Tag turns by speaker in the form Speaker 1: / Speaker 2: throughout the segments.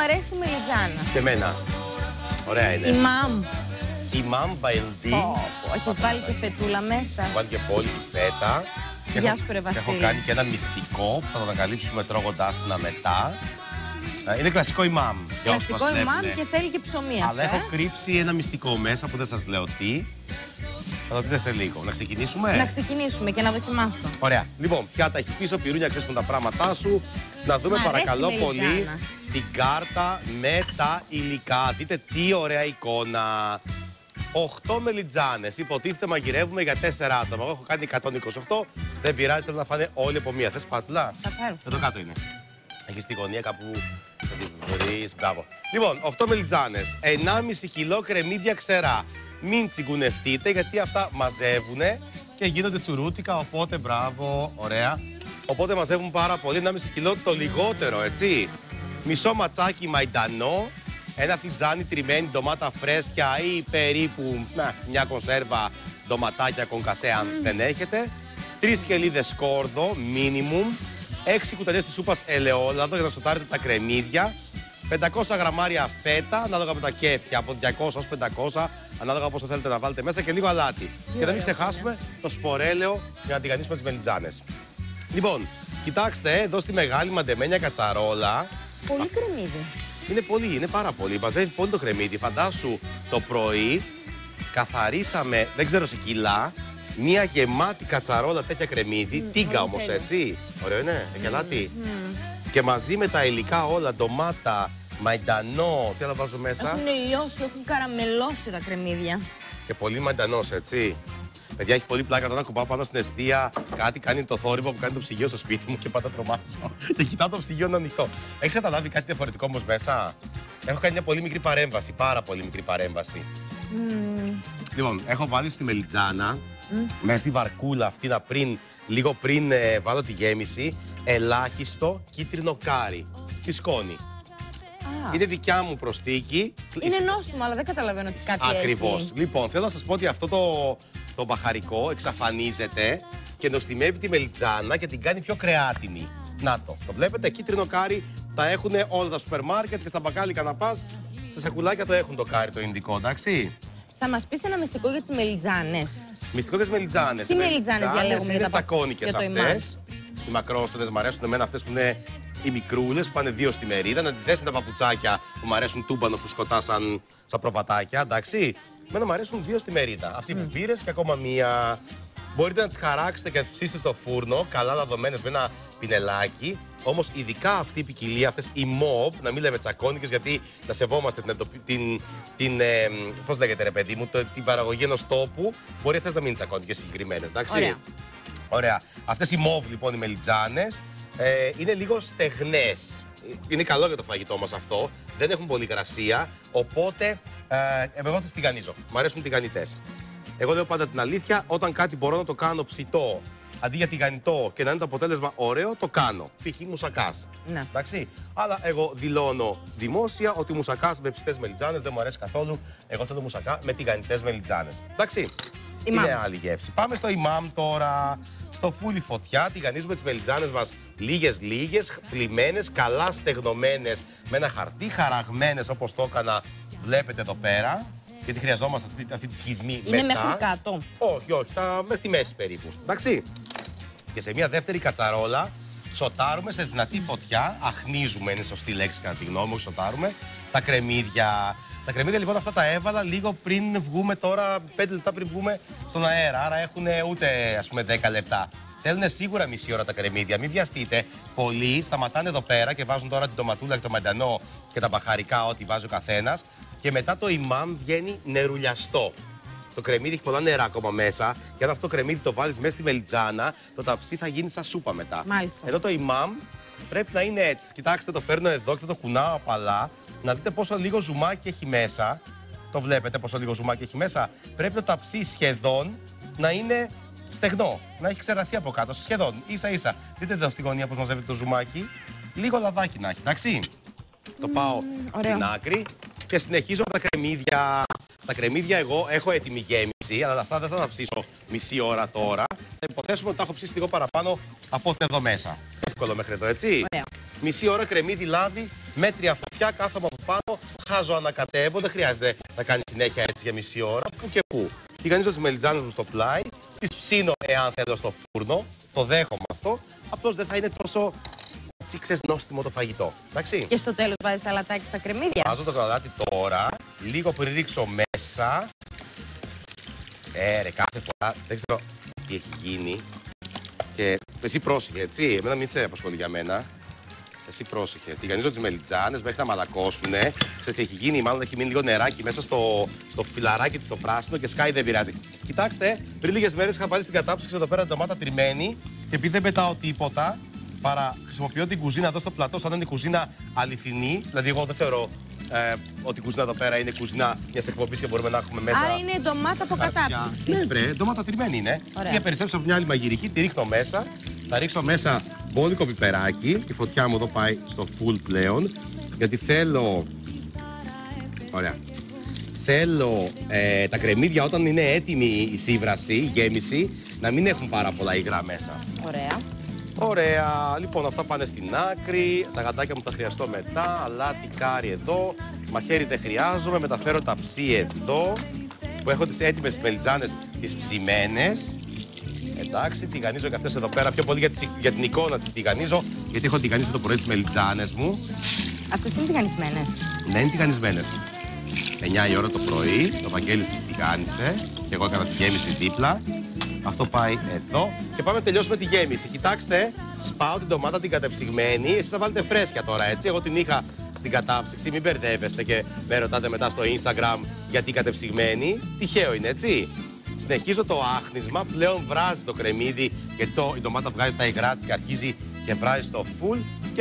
Speaker 1: αρέσει η μελιτζάνα.
Speaker 2: Και εμένα. Ωραία είναι.
Speaker 1: Η μαμ.
Speaker 2: Η μαμ μπαϊλντί.
Speaker 1: Έχει βάλει και φετούλα μέσα.
Speaker 2: Βάλει και πολύ φέτα.
Speaker 1: Γεια σου, ρε Βασίλη.
Speaker 2: Έχω κάνει και ένα μυστικό που θα το ανακαλύψουμε τρώγοντας την μετά. Είναι κλασικό η μαμ.
Speaker 1: Κλασικό η μαμ και θέλει και ψωμί.
Speaker 2: Αλλά έχω κρύψει ένα μυστικό μέσα που δεν σας λέω τι. Θα το δείτε σε λίγο. Να ξεκινήσουμε.
Speaker 1: Να ξεκινήσουμε και να δοκιμάσω.
Speaker 2: Ωραία. Λοιπόν, πιάτα έχει πίσω, πυρούνια, ξέσπουν τα πράγματά σου. Να δούμε παρακαλώ πολύ την κάρτα με τα υλικά. Δείτε τι ωραία εικόνα. 8 μελιτζάνες. Υποτίθεται μαγειρεύουμε για 4 άτομα. Εγώ έχω κάνει 128. Δεν πειράζει, θέλω να φάνε όλοι από μία. Θες σπάτουλα?
Speaker 1: Θα φέρω.
Speaker 2: Εδώ κάτω είναι. Έχει στη γωνία κάπου. Θα τη βρεις. Μπράβο. Λοιπόν, 8 μελιτζάνες. 1,5 κιλό κρεμμύδια ξερά. Μην τσιγκουνευτείτε γιατί αυτά μαζεύουνε και γίνονται τσουρούτικα. Οπότε μπράβο, ωραία. Οπότε μαζεύουν πάρα πολύ. 1,5 κιλό το λιγότερο, έτσι. Μισό ματσάκι μαϊντανό. Ένα φιτζάνι τριμμένη ντομάτα φρέσκια ή περίπου μια κονσέρβα ντοματάκια κονκασέ αν δεν έχετε. 3 σκελίδες σκόρδο, minimum. 6 κουταλιές της σούπας ελαιόλαδο για να σοτάρετε τα κρεμμύδια. 500 γραμμάρια φέτα, ανάλογα με τα κέφια, από 200 ως 500, ανάλογα πόσο θέλετε να βάλετε μέσα και λίγο αλάτι. Και να μην ξεχάσουμε το σπορέλαιο για να τηγανίσουμε τις μελιτζάνες. Λοιπόν, κοιτάξτε, εδώ στη μεγάλη μαντεμένια κατσαρόλα.
Speaker 1: Πολύ κρεμμύδι.
Speaker 2: Είναι πολύ, είναι πάρα πολύ. Μαζεύει πολύ το κρεμμύδι. Φαντάσου το πρωί καθαρίσαμε, δεν ξέρω σε κιλά, μία γεμάτη κατσαρόλα τέτοια κρεμμύδι. Τίγκα όμως, έτσι. Ωραίο είναι, έχει αλάτι. Και μαζί με τα υλικά όλα, ντομάτα, μαϊντανό, τι άλλο βάζω μέσα.
Speaker 1: Έχουν λιώσει, έχουν καραμελώσει τα κρεμμύδια.
Speaker 2: Και πολύ μαϊντανός, έτσι. Παιδιά, έχει πολύ πλάκα να κουμπάω πάνω στην εστία. Κάτι κάνει το θόρυβο που κάνει το ψυγείο στο σπίτι μου και πάντα τρομάζω. Και κοιτάω το ψυγείο να ανοιχτό. Έχεις καταλάβει κάτι διαφορετικό όμως μέσα? Έχω κάνει μια πολύ μικρή παρέμβαση, πάρα πολύ μικρή παρέμβαση. Λοιπόν, έχω βάλει στη μελιτζάνα, μέσα στη βαρκούλα αυτή, λίγο πριν βάλω τη γέμιση, ελάχιστο κίτρινο κάρι. Τη σκόνη. Είναι δικιά μου προσθήκη.
Speaker 1: Είναι νόστιμο, αλλά δεν καταλαβαίνω τι κάτι έχει.
Speaker 2: Ακριβώς. Λοιπόν, θέλω να σας πω ότι αυτό το μπαχαρικό εξαφανίζεται και νοστιμεύει τη μελιτζάνα και την κάνει πιο κρεάτινη. Να το βλέπετε, κίτρινο κάρι τα έχουν όλα τα σούπερ μάρκετ και στα μπακάλικα να πας, στα σακουλάκια το έχουν το κάρι το ινδικό, εντάξει.
Speaker 1: Θα μας πεις ένα μυστικό για τις μελιτζάνες.
Speaker 2: Μυστικό για τις μελιτζάνες.
Speaker 1: Τι μελιτζάνες διαλέγουμε
Speaker 2: είναι τσακώνικες αυτές. Οι μακρόστενες μ' αρέσουν εμένα αυτές που είναι οι μικρούλες που πάνε 2 στη μερίδα. Να τη δες με τα παπουτσάκια που μ' αρέσουν τούμπανο φουσκωτά σαν προβατάκια, εντάξει. Εμένα μ' αρέσουν 2 στη μερίδα. Αυτή που πήρες και ακόμα μία. Μπορείτε να τις χαράξετε και να τις ψήσετε στο φούρνο, καλά λαδωμένες με ένα πινελάκι. Όμως ειδικά αυτή η ποικιλία, αυτές οι μοβ, να μην λέμε τσακώνικες, γιατί να σεβόμαστε πώς λέγεται ρε παιδί μου, την παραγωγή ενός τόπου. Μπορεί αυτές να μην είναι τσακώνικες συγκεκριμένες, εντάξει.
Speaker 1: Ωραία.
Speaker 2: Ωραία. Αυτές οι μοβ λοιπόν οι μελιτζάνες είναι λίγο στεγνές. Είναι καλό για το φαγητό μας αυτό. Δεν έχουν πολύ γρασία. Οπότε εγώ τις τηγανίζω. Μ' αρέσουν τηγανιτές. Εγώ λέω πάντα την αλήθεια. Όταν κάτι μπορώ να το κάνω ψητό αντί για τηγανιτό και να είναι το αποτέλεσμα ωραίο, το κάνω. Π.χ. μουσακάς.
Speaker 1: Ναι.
Speaker 2: Εντάξει. Αλλά εγώ δηλώνω δημόσια ότι μουσακάς με ψητές μελιτζάνες δεν μου αρέσει καθόλου. Εγώ θέλω μουσακά με τηγανιτές μελιτζάνες. Εντάξει. Είναι άλλη γεύση. Πάμε στο ημάμ τώρα. Στο φούλι φωτιά, τηγανίζουμε τις μελιτζάνες μας λίγες, πλημμένες, καλά στεγνωμένες, με ένα χαρτί, χαραγμένες όπως το έκανα, βλέπετε εδώ πέρα. Γιατί χρειαζόμαστε αυτή τη σχισμή
Speaker 1: είναι
Speaker 2: μετά.
Speaker 1: μέχρι κάτω.
Speaker 2: Όχι, μέχρι τη μέση περίπου. Εντάξει. Και σε μια δεύτερη κατσαρόλα, σοτάρουμε σε δυνατή φωτιά, αχνίζουμε, είναι σωστή λέξη κατά τη γνώμη μου, σοτάρουμε τα κρεμμύδια. Τα κρεμμύδια λοιπόν αυτά τα έβαλα λίγο πριν βγούμε τώρα, 5 λεπτά πριν βγούμε στον αέρα. Άρα έχουν ούτε ας πούμε 10 λεπτά. Θέλουν σίγουρα μισή ώρα τα κρεμμύδια. Μην βιαστείτε. Πολλοί σταματάνε εδώ πέρα και βάζουν τώρα την τοματούλα και το μαντανό και τα μπαχαρικά, ό,τι βάζει ο καθένας. Και μετά το ημάμ βγαίνει νερουλιαστό. Το κρεμμύδι έχει πολλά νερά ακόμα μέσα. Και αν αυτό το κρεμμύδι το βάλεις μέσα στη μελιτζάνα, το ταψί θα γίνει σαν σούπα μετά.
Speaker 1: Μάλιστα.
Speaker 2: Εδώ το ημάμ πρέπει να είναι έτσι. Κοιτάξτε, το φέρνω εδώ και θα το κουνάω απαλά. Να δείτε πόσο λίγο ζουμάκι έχει μέσα. Το βλέπετε πόσο λίγο ζουμάκι έχει μέσα. Πρέπει το ταψί σχεδόν να είναι στεγνό. Να έχει ξεραθεί από κάτω. Σχεδόν. Ίσα ίσα. Δείτε εδώ στη γωνία πώς μαζεύεται το ζουμάκι. Λίγο λαδάκι να έχει. Εντάξει. Το πάω στην άκρη και συνεχίζω με τα κρεμμύδια. Τα κρεμμύδια εγώ έχω έτοιμη γέμιση, αλλά αυτά δεν θα τα ψήσω μισή ώρα τώρα. Θα υποθέσουμε ότι τα έχω ψήσει λίγο παραπάνω από ό,τι εδώ μέσα. Εύκολο μέχρι εδώ, έτσι.
Speaker 1: Ωραία.
Speaker 2: Μισή ώρα κρεμμύδι λάδι μέτρια φωτιά, κάθομαι από πάνω, χάζω, ανακατεύω. Δεν χρειάζεται να κάνει συνέχεια έτσι για μισή ώρα. Πού και πού. Τηγανίζω τις μελιτζάνες μου στο πλάι, τις ψήνω εάν θέλω στο φούρνο. Το δέχομαι αυτό. Απλώς δεν θα είναι τόσο νόστιμο το φαγητό. Εντάξει.
Speaker 1: Και στο τέλος βάζεις σαλατάκι στα κρεμμύδια.
Speaker 2: Βάζω το καλάτι τώρα, λίγο πριν ρίξω μέσα. Ρε, κάθε φορά δεν ξέρω τι έχει γίνει. Και εσύ πρόσεχε, έτσι. Εμένα μην σε απασχολεί για μένα. Εσύ πρόσεχε. Τηγανίζω τις μελιτζάνες μέχρι να μαλακώσουνε. Ξέρεις τι έχει γίνει, μάλλον έχει μείνει λίγο νεράκι μέσα στο φιλαράκι του το πράσινο και σκάει, δεν πειράζει. Κοιτάξτε, πριν λίγες μέρες είχα βάλει στην κατάψυξη εδώ πέρα ντομάτα τριμμένη και επειδή δεν πετάω τίποτα, παρά χρησιμοποιώ την κουζίνα εδώ στο πλατό σαν να είναι κουζίνα αληθινή. Δηλαδή, εγώ δεν θεωρώ ότι η κουζίνα εδώ πέρα είναι κουζίνα μιας εκπομπής και μπορούμε να έχουμε μέσα.
Speaker 1: Άρα είναι ντομάτα από κατάψυξη.
Speaker 2: Ναι, βρε, ντομάτα τριμμένη είναι.
Speaker 1: Ωραία.
Speaker 2: Και περισσέψω από μια άλλη μαγειρική, τη ρίχνω μέσα. Θα ρίξω μέσα μπόλικο πιπεράκι. Η φωτιά μου εδώ πάει στο full πλέον. Γιατί θέλω. Ωραία. Θέλω τα κρεμμύδια όταν είναι έτοιμη η σύβραση, η γέμιση, να μην έχουν πάρα πολλά υγρά μέσα.
Speaker 1: Ωραία.
Speaker 2: Ωραία. Λοιπόν, αυτά πάνε στην άκρη. Τα γατάκια μου θα χρειαστώ μετά. Αλάτι, κάρι εδώ. Μαχαίρι δεν χρειάζομαι. Μεταφέρω τα ψή εδώ. Που έχω τις έτοιμες μελιτζάνες, τις ψημένες. Εντάξει, τηγανίζω και αυτές εδώ πέρα. Πιο πολύ για την εικόνα τις τηγανίζω. Γιατί έχω τηγανίσει το πρωί τις μελιτζάνες μου.
Speaker 1: Αυτές είναι τηγανισμένες.
Speaker 2: Ναι, είναι τηγανισμένες. 9 η ώρα το πρωί. Το Βαγγέλης τις τηγάνισε. Και εγώ έκανα τη γέμιση δίπλα. Αυτό πάει εδώ. Και πάμε να τελειώσουμε τη γέμιση. Κοιτάξτε, σπάω την ντομάτα την κατεψυγμένη. Εσείς θα βάλετε φρέσκια τώρα, έτσι. Εγώ την είχα στην κατάψυξη. Μην μπερδεύεστε και με ρωτάτε μετά στο Instagram γιατί κατεψυγμένη. Τυχαίο είναι, έτσι. Συνεχίζω το άχνισμα. Πλέον βράζει το κρεμμύδι και η ντομάτα βγάζει τα υγρά της και αρχίζει και βράζει στο full.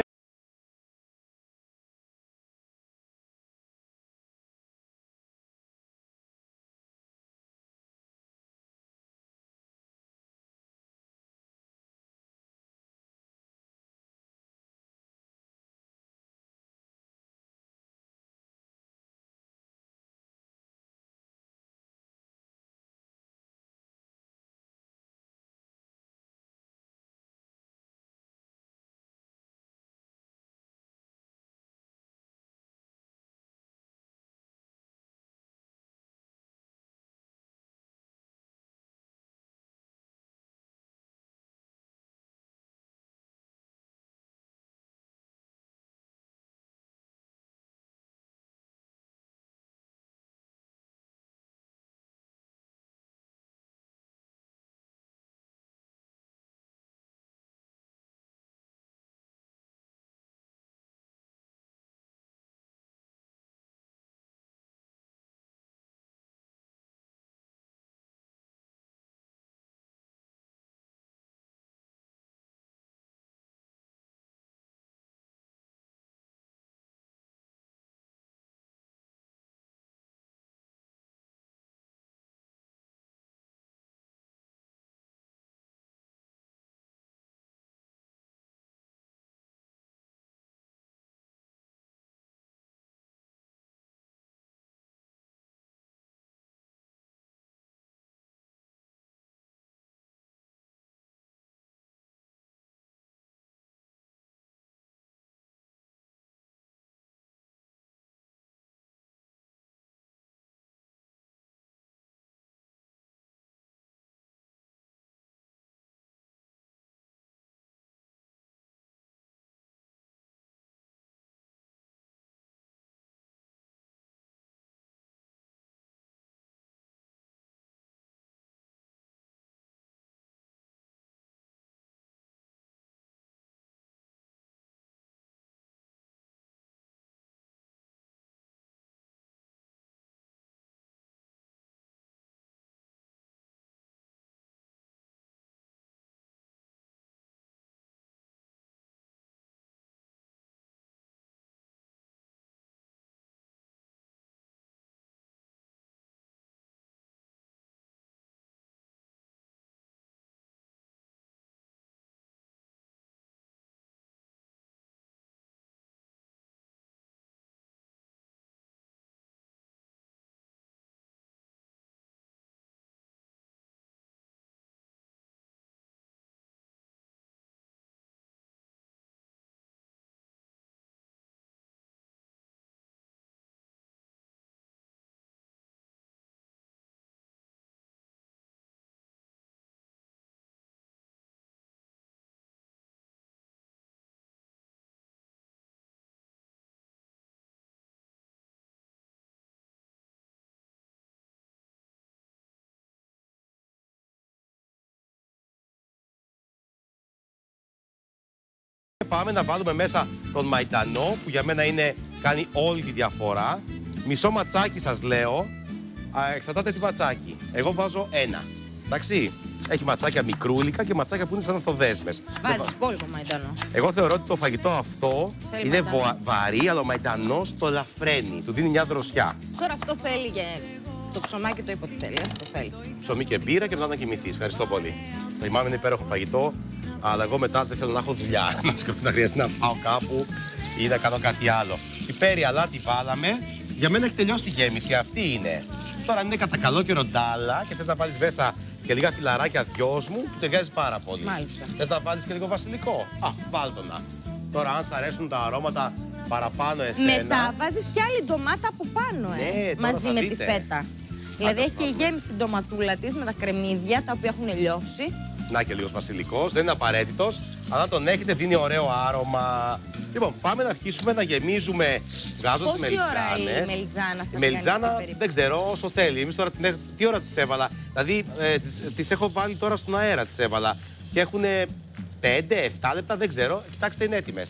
Speaker 2: Πάμε να βάλουμε μέσα τον μαϊντανό που για μένα κάνει όλη τη διαφορά. Μισό ματσάκι σας λέω. Εξαρτάται τι ματσάκι. Εγώ βάζω ένα. Εντάξει. Έχει ματσάκια μικρούλικα και ματσάκια που είναι σαν ανθοδέσμες.
Speaker 1: Βάζεις υπόλοιπο μαϊντανό.
Speaker 2: Εγώ θεωρώ ότι το φαγητό αυτό είναι βαρύ, αλλά ο μαϊντανός το λαφραίνει. Του δίνει μια δροσιά.
Speaker 1: Τώρα αυτό θέλει και το ψωμάκι το είπε ότι θέλει. Το θέλει.
Speaker 2: Ψωμί και μπύρα και μετά να κοιμηθείς. Ευχαριστώ πολύ. Το θυμάμαι είναι υπέροχο φαγητό, αλλά εγώ μετά δεν θέλω να έχω δουλειά. Να χρειαστεί να πάω κάπου ή να κάνω κάτι άλλο. Πιπέρι, αλάτι βάλαμε. Για μένα έχει τελειώσει η γέμιση. Αυτή είναι. Τώρα αν είναι κατά καλό καιρό ντάλα και θες να βάλεις μέσα και λίγα φιλαράκια δυόσμου, του ταιριάζει πάρα πολύ.
Speaker 1: Μάλιστα.
Speaker 2: Θες να βάλεις και λίγο βασιλικό. Βάλ' το να. Τώρα, αν σ' αρέσουν τα αρώματα παραπάνω εσένα.
Speaker 1: Μετά βάζεις και άλλη ντομάτα από πάνω,
Speaker 2: Ναι,
Speaker 1: μαζί με τη φέτα. Δηλαδή έχει και η γέμιση την ντοματούλα της με τα κρεμμύδια τα οποία έχουν λιώσει.
Speaker 2: Να και λίγος βασιλικός, δεν είναι απαραίτητος, αλλά αν τον έχετε δίνει ωραίο άρωμα. Λοιπόν, πάμε να αρχίσουμε να γεμίζουμε. Βγάζω τις μελιτζάνες.
Speaker 1: Πόση ώρα η μελιτζάνα θα
Speaker 2: Η μελιτζάνα δεν ξέρω, όσο θέλει. Εμείς τώρα τι ώρα τις έβαλα. Δηλαδή, τις έχω βάλει τώρα στον αέρα, τις έβαλα. Και έχουν 5-7 λεπτά, δεν ξέρω. Κοιτάξτε, είναι έτοιμες.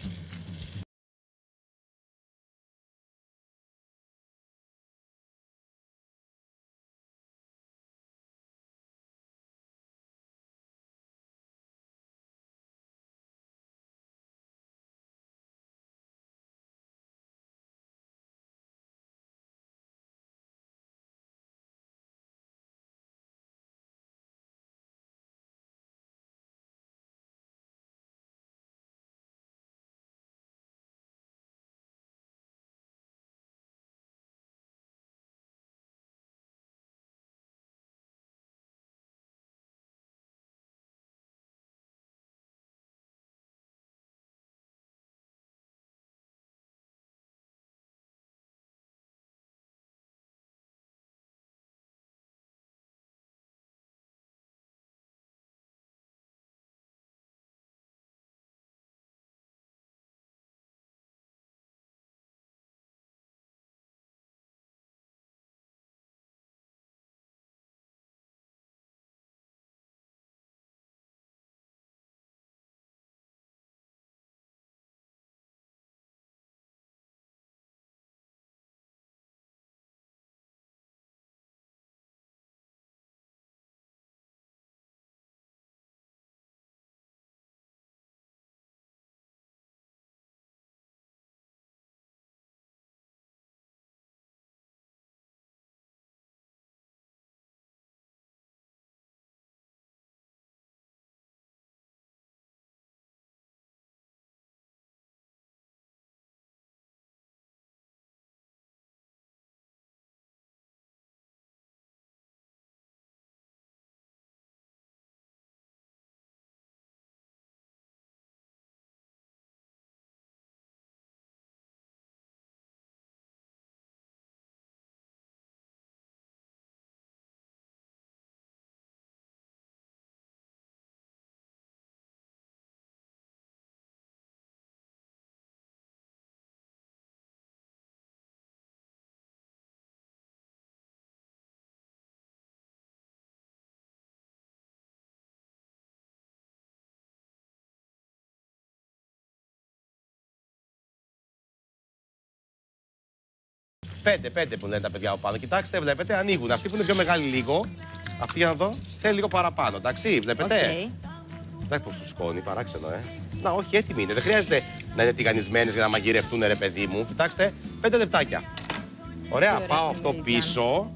Speaker 2: Πέντε που λένε τα παιδιά από πάνω. Κοιτάξτε, βλέπετε, ανοίγουν. Αυτή που είναι πιο μεγάλη λίγο. Αυτή για να δω, θέλει λίγο παραπάνω. Εντάξει, βλέπετε. Εντάξει, πως του σκόνη, παράξενο, Να, όχι, έτοιμη είναι. Δεν χρειάζεται να είναι τηγανισμένες για να μαγειρευτούν, ρε παιδί μου. Κοιτάξτε, 5 λεπτάκια. Ωραία, πάω αυτό πίσω.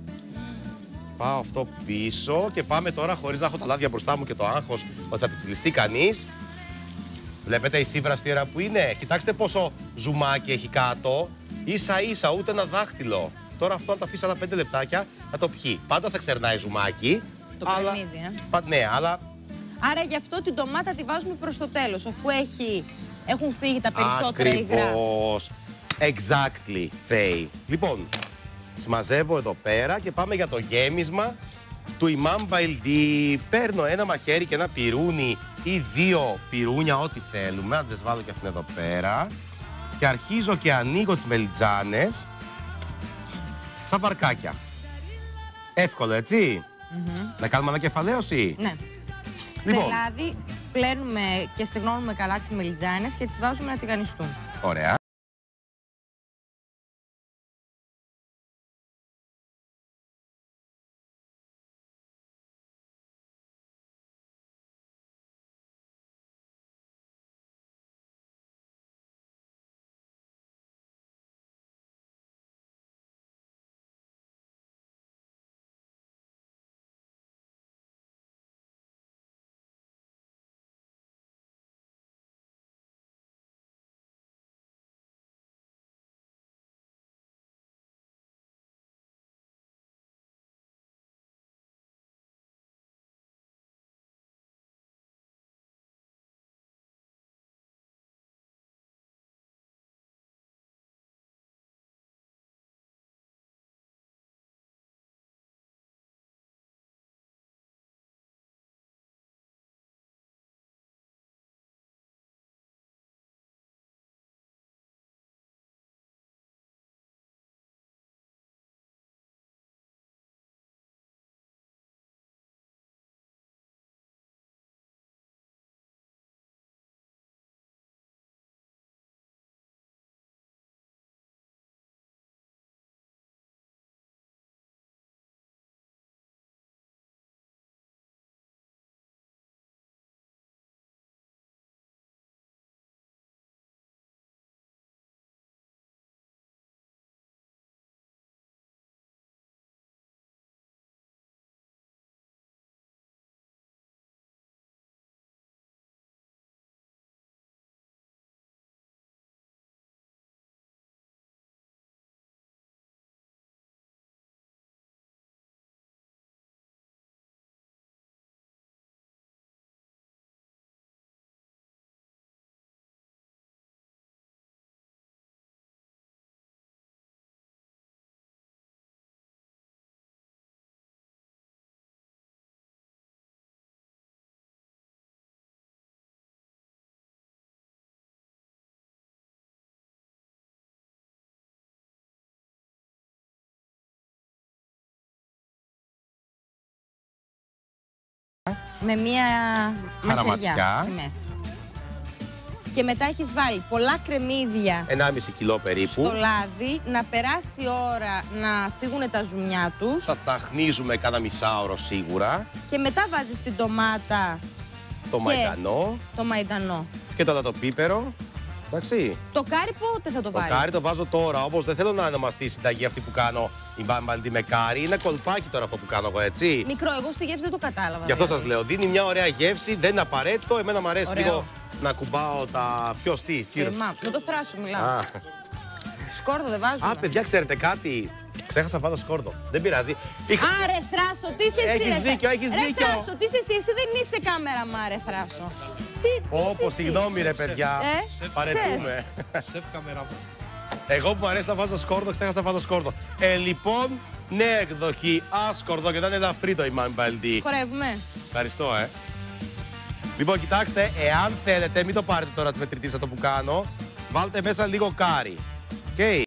Speaker 2: Πάω αυτό πίσω και πάμε τώρα χωρίς να έχω τα λάδια μπροστά μου και το άγχος ότι θα πιτσιλιστεί κανείς. Βλέπετε η σύβραστη ώρα που είναι. Κοιτάξτε πόσο ζουμάκι έχει κάτω. Ίσα ίσα, ούτε ένα δάχτυλο. Τώρα αυτό αν το αφήσει άλλα 5 λεπτάκια θα το πιει. Πάντα θα ξερνάει ζουμάκι.
Speaker 1: Το κρεμμύδι,
Speaker 2: Ναι, αλλά.
Speaker 1: Άρα γι' αυτό την ντομάτα τη βάζουμε προς το τέλος, αφού έχουν φύγει τα περισσότερα υγρά.
Speaker 2: Ακριβώς. Exactly, Θέη. Λοιπόν, συμμαζεύω εδώ πέρα και πάμε για το γέμισμα του Imam Baildi. Παίρνω ένα μαχαίρι και ένα πυρούνι ή 2 πυρούνια, ό,τι θέλουμε. Αν δεν βάλω και αυτήν εδώ πέρα. Και αρχίζω και ανοίγω τις μελιτζάνες σαν βαρκάκια. Εύκολο, έτσι. Να κάνουμε ανακεφαλαίωση.
Speaker 1: Ναι.
Speaker 2: Λοιπόν,
Speaker 1: Σε λάδι πλένουμε και στεγνώνουμε καλά τις μελιτζάνες και τις βάζουμε να τηγανιστούν.
Speaker 2: Ωραία.
Speaker 1: Με μία
Speaker 2: Χαραματιά.
Speaker 1: στη μέση. Και μετά έχεις βάλει πολλά κρεμμύδια
Speaker 2: 1,5 κιλό περίπου.
Speaker 1: στο λάδι, να περάσει η ώρα να φύγουν τα ζουμιά τους.
Speaker 2: Θα τα χνίζουμε κάνα μισάωρο σίγουρα.
Speaker 1: Και μετά βάζεις την ντομάτα,
Speaker 2: Το μαϊντανό
Speaker 1: το μαϊντανό.
Speaker 2: και το δατοπίπερο. Εντάξει.
Speaker 1: Το κάρι πότε θα το
Speaker 2: Το
Speaker 1: βάλεις?
Speaker 2: κάρι το βάζω τώρα, όμως δεν θέλω να ονομαστεί η συνταγή αυτή που κάνω η μπάμπαντι με κάρι. Είναι κολπάκι τώρα αυτό που κάνω εγώ, έτσι.
Speaker 1: Μικρό, εγώ στη γεύση δεν το κατάλαβα.
Speaker 2: Γι' αυτό
Speaker 1: δηλαδή.
Speaker 2: σας λέω, δίνει μια ωραία γεύση, δεν είναι απαραίτητο. Εμένα μου αρέσει
Speaker 1: Ωραίο.
Speaker 2: λίγο να κουμπάω τα πιο κύριο.
Speaker 1: Με το θράσο μιλάω.
Speaker 2: Α.
Speaker 1: Σκόρδο δεν βάζουμε.
Speaker 2: Α, παιδιά, ξέρετε κάτι. Ξέχασα να βάλω σκόρδο. Δεν πειράζει.
Speaker 1: Άρε θράσο, τι είσαι εσύ?
Speaker 2: Έχεις
Speaker 1: ρε,
Speaker 2: δίκιο, έχεις
Speaker 1: ρε,
Speaker 2: δίκιο.
Speaker 1: Θράσο, τι είσαι εσύ? Εσύ δεν είσαι κάμερα, μάρε θράσο. Τι
Speaker 2: Όπω,
Speaker 1: είσαι εσύ?
Speaker 2: συγγνώμη ρε παιδιά. Παρετούμε.
Speaker 3: Σεφ καμερά.
Speaker 2: Εγώ που μου αρέσει να βάζω σκόρδο, ξέχασα να βάλω σκόρδο. Λοιπόν, νέα εκδοχή άσκορδο και ήταν ένα φρίτο η Μάμπαλντί.
Speaker 1: Χορεύουμε.
Speaker 2: Ευχαριστώ, Λοιπόν, κοιτάξτε, εάν θέλετε, μην το πάρετε τώρα τη μετρητή αυτό που κάνω. Βάλτε μέσα λίγο κάρι. Okay.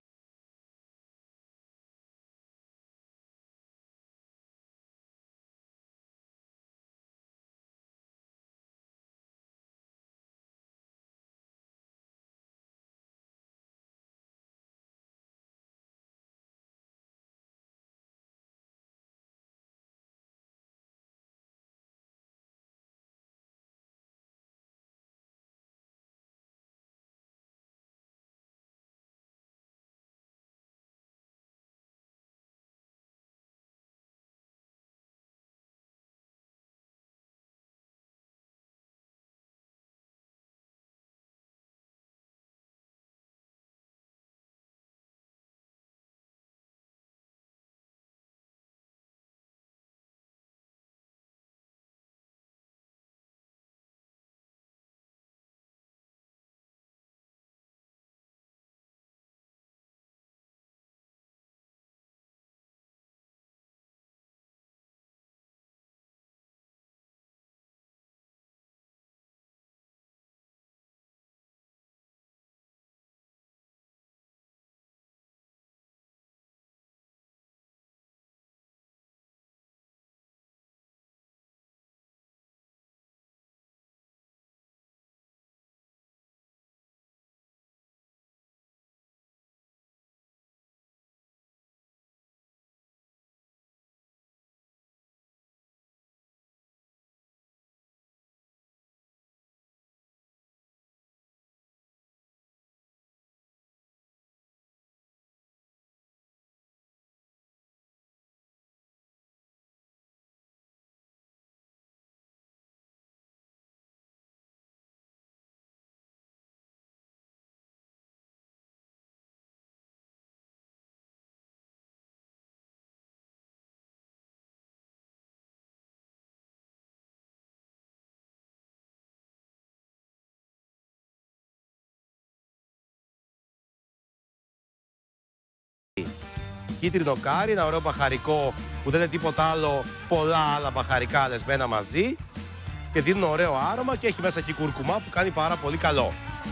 Speaker 2: κίτρινο κάρι, ένα ωραίο μπαχαρικό που δεν είναι τίποτα άλλο, πολλά άλλα μπαχαρικά λεσμένα μαζί και δίνουν ωραίο άρωμα και έχει μέσα και κουρκουμά που κάνει πάρα πολύ καλό.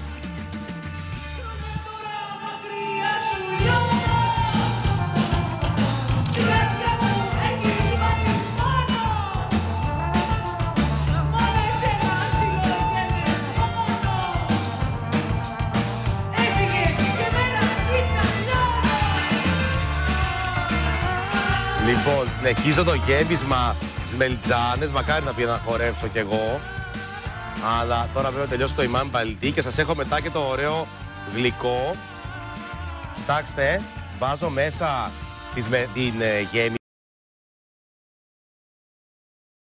Speaker 2: Λοιπόν, συνεχίζω το γέμισμα στις μελιτζάνες, μακάρι να πήγα να χορέψω κι εγώ. Αλλά τώρα πρέπει να τελειώσω το ημάμι παλιτί και σας έχω μετά και το ωραίο γλυκό. Κοιτάξτε, βάζω μέσα την γέμιση.